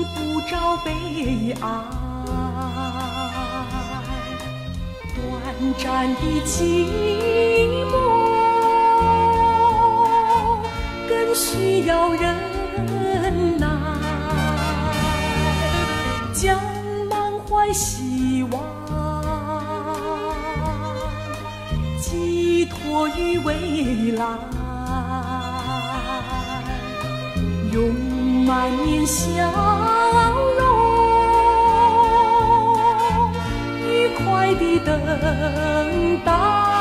不着悲哀。短暂的寂寞，更需要忍耐。将满怀希望寄托于未来，用满面笑容愉快地等待。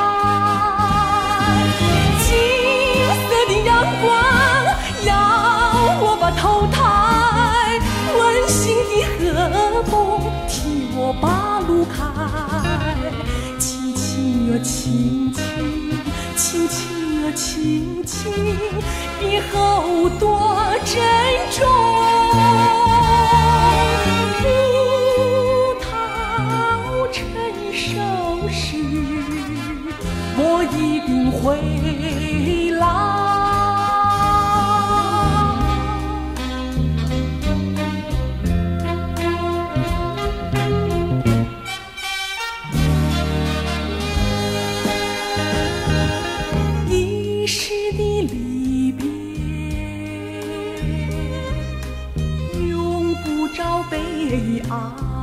金色的阳光要我把头抬，温馨的和风替我把路开。轻轻啊轻轻，轻轻啊轻轻，别后多珍重。葡萄成熟时，我一定会来。一时的离别，用不着悲哀。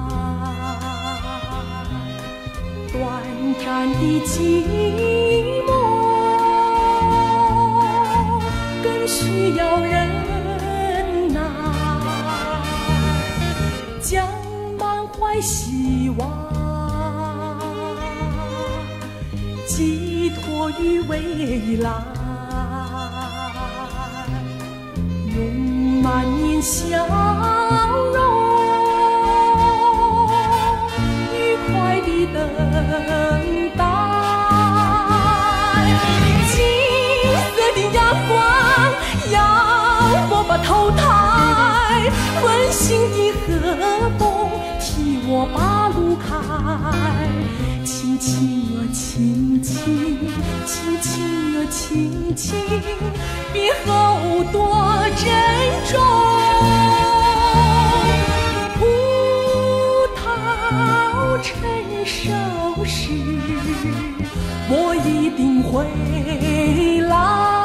短暂的寂寞，更需要忍耐。将满怀希望寄托于未来，用满面笑容愉快地等待。金色的阳光要我把头抬，温馨的和风替我把路开。轻轻啊轻轻，轻轻啊轻轻，别后多珍重。葡萄成熟时，我一定会来。